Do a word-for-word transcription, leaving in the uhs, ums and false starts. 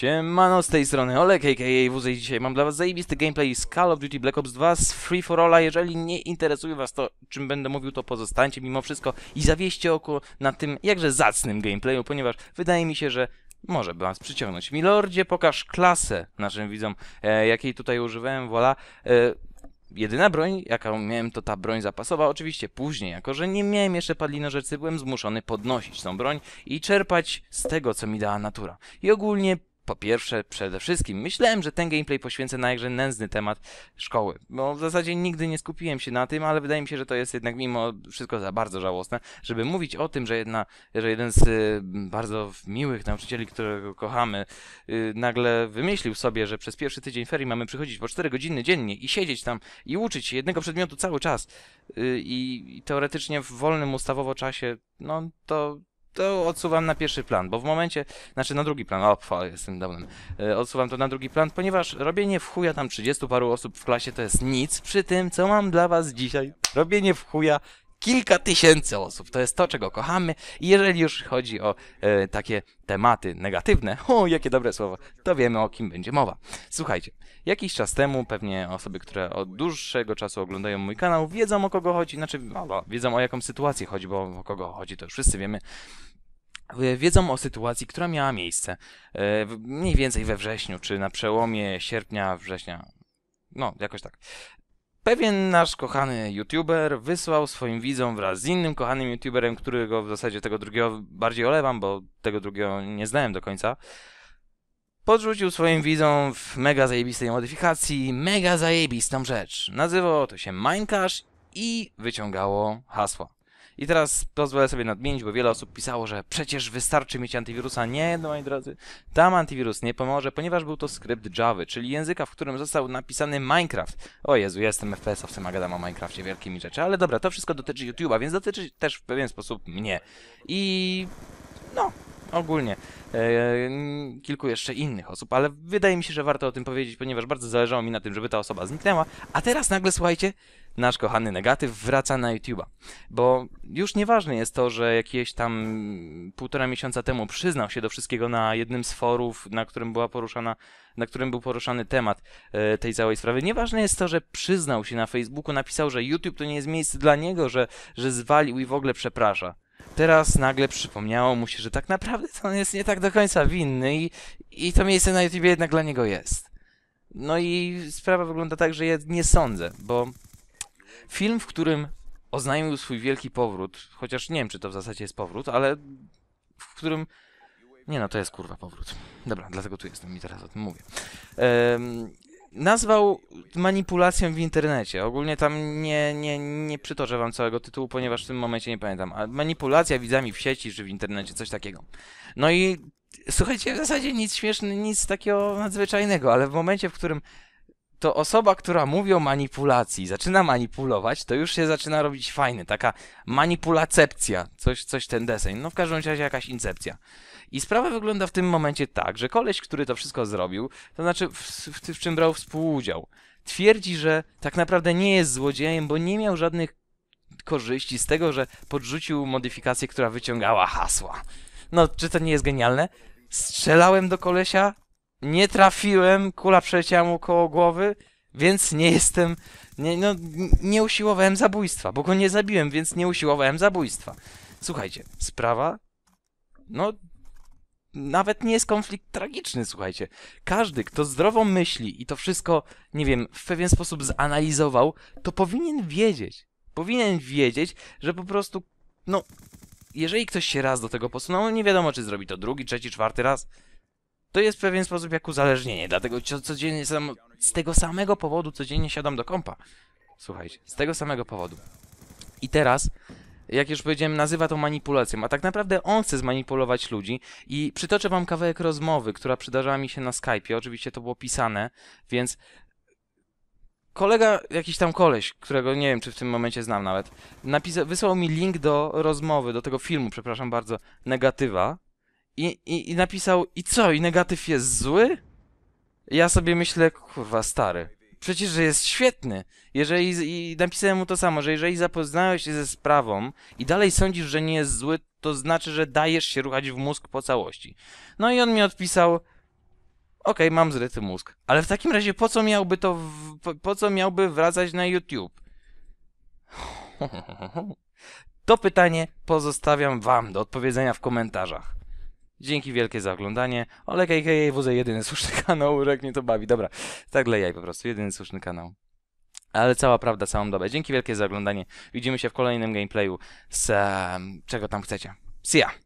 Siemano, z tej strony Olek, a k a. W Z i dzisiaj mam dla was zajebisty gameplay z Call of Duty Black Ops dwa z Free for Alla. Jeżeli nie interesuje was to, czym będę mówił, to pozostańcie mimo wszystko i zawieście oko na tym jakże zacnym gameplayu, ponieważ wydaje mi się, że może by was przyciągnąć. Milordzie, pokaż klasę naszym widzom, e, jakiej tutaj używałem, voilà. E, Jedyna broń, jaką miałem, to ta broń zapasowa. Oczywiście później, jako że nie miałem jeszcze padlinożercy, byłem zmuszony podnosić tą broń i czerpać z tego, co mi dała natura. I ogólnie, po pierwsze, przede wszystkim, myślałem, że ten gameplay poświęcę na jakże nędzny temat szkoły. Bo w zasadzie nigdy nie skupiłem się na tym, ale wydaje mi się, że to jest jednak mimo wszystko za bardzo żałosne, żeby mówić o tym, że, jedna, że jeden z y, bardzo miłych nauczycieli, którego kochamy, y, nagle wymyślił sobie, że przez pierwszy tydzień ferii mamy przychodzić po cztery godziny dziennie i siedzieć tam i uczyć się jednego przedmiotu cały czas. Y, i, I teoretycznie w wolnym ustawowo czasie, no to... to odsuwam na pierwszy plan, bo w momencie, znaczy na drugi plan, o, pfa, jestem downem, e, odsuwam to na drugi plan, ponieważ robienie w chuja tam trzydziestu paru osób w klasie to jest nic, przy tym, co mam dla was dzisiaj, robienie w chuja kilka tysięcy osób, to jest to, czego kochamy i jeżeli już chodzi o e, takie tematy negatywne, o, jakie dobre słowo, to wiemy, o kim będzie mowa. Słuchajcie, jakiś czas temu pewnie osoby, które od dłuższego czasu oglądają mój kanał, wiedzą, o kogo chodzi, znaczy, no, wiedzą, o jaką sytuację chodzi, bo o kogo chodzi, to już wszyscy wiemy. Wiedzą o sytuacji, która miała miejsce e, mniej więcej we wrześniu, czy na przełomie sierpnia, września, no jakoś tak. Pewien nasz kochany youtuber wysłał swoim widzom wraz z innym kochanym youtuberem, którego w zasadzie tego drugiego bardziej olewam, bo tego drugiego nie znałem do końca, podrzucił swoim widzom w mega zajebistej modyfikacji mega zajebistą rzecz. Nazywało to się Minecache i wyciągało hasła. I teraz pozwolę sobie nadmienić, bo wiele osób pisało, że przecież wystarczy mieć antywirusa. Nie, no moi drodzy, tam antywirus nie pomoże, ponieważ był to skrypt Java, czyli języka, w którym został napisany Minecraft. O Jezu, jestem F P S-owcem, a gadam o Minecrafcie wielkimi rzeczy. Ale dobra, to wszystko dotyczy YouTube'a, więc dotyczy też w pewien sposób mnie. I... no... ogólnie e, kilku jeszcze innych osób, ale wydaje mi się, że warto o tym powiedzieć, ponieważ bardzo zależało mi na tym, żeby ta osoba zniknęła, a teraz nagle, słuchajcie, nasz kochany negatyw wraca na YouTube'a, bo już nieważne jest to, że jakieś tam półtora miesiąca temu przyznał się do wszystkiego na jednym z forów, na którym była poruszana, na którym był poruszany temat e, tej całej sprawy. Nieważne jest to, że przyznał się na Facebooku, napisał, że YouTube to nie jest miejsce dla niego, że, że zwalił i w ogóle przeprasza. Teraz nagle przypomniało mu się, że tak naprawdę to on jest nie tak do końca winny i, i to miejsce na YouTubie jednak dla niego jest. No i sprawa wygląda tak, że ja nie sądzę, bo film, w którym oznajmił swój wielki powrót, chociaż nie wiem, czy to w zasadzie jest powrót, ale w którym... nie no, to jest kurwa powrót. Dobra, dlatego tu jestem i teraz o tym mówię. Ehm, nazwał manipulacją w internecie. Ogólnie tam nie, nie, nie przytoczę wam całego tytułu, ponieważ w tym momencie nie pamiętam. A manipulacja widzami w sieci czy w internecie, coś takiego. No i słuchajcie, w zasadzie nic śmiesznego, nic takiego nadzwyczajnego, ale w momencie, w którym to osoba, która mówi o manipulacji, zaczyna manipulować, to już się zaczyna robić fajny. Taka manipulacepcja, coś, coś ten deseń. No w każdym razie jakaś incepcja. I sprawa wygląda w tym momencie tak, że koleś, który to wszystko zrobił, to znaczy w, w, w czym brał współudział, twierdzi, że tak naprawdę nie jest złodziejem, bo nie miał żadnych korzyści z tego, że podrzucił modyfikację, która wyciągała hasła. No, czy to nie jest genialne? Strzelałem do kolesia, nie trafiłem, kula przeleciała mu koło głowy, więc nie jestem... Nie, no, nie usiłowałem zabójstwa, bo go nie zabiłem, więc nie usiłowałem zabójstwa. Słuchajcie, sprawa... no... nawet nie jest konflikt tragiczny, słuchajcie. Każdy, kto zdrowo myśli i to wszystko, nie wiem, w pewien sposób zanalizował, to powinien wiedzieć. Powinien wiedzieć, że po prostu, no, jeżeli ktoś się raz do tego posunął, no nie wiadomo, czy zrobi to drugi, trzeci, czwarty raz, to jest w pewien sposób jak uzależnienie. Dlatego codziennie, z tego samego powodu codziennie siadam do kompa. Słuchajcie, z tego samego powodu. I teraz... jak już powiedziałem, nazywa to manipulacją, a tak naprawdę on chce zmanipulować ludzi i przytoczę wam kawałek rozmowy, która przydarzała mi się na Skype'ie, oczywiście to było pisane, więc kolega, jakiś tam koleś, którego nie wiem, czy w tym momencie znam nawet, napisa- wysłał mi link do rozmowy, do tego filmu, przepraszam bardzo, negatywa i, i, i napisał, i co, i negatyw jest zły? Ja sobie myślę, kurwa stary, przecież, że jest świetny. Jeżeli, i napisałem mu to samo, że jeżeli zapoznałeś się ze sprawą i dalej sądzisz, że nie jest zły, to znaczy, że dajesz się ruchać w mózg po całości. No i on mi odpisał, Okej, mam zryty mózg. Ale w takim razie po co miałby to, w, po, po co miałby wracać na YouTube? To pytanie pozostawiam wam do odpowiedzenia w komentarzach. Dzięki wielkie za oglądanie. Olek, a k a. Wuze, jedyny słuszny kanał, Urek mnie to bawi. Dobra, tak dla jaj po prostu, jedyny słuszny kanał. Ale cała prawda, całą dobę. Dzięki wielkie za oglądanie. Widzimy się w kolejnym gameplayu z... Um, czego tam chcecie. See ya!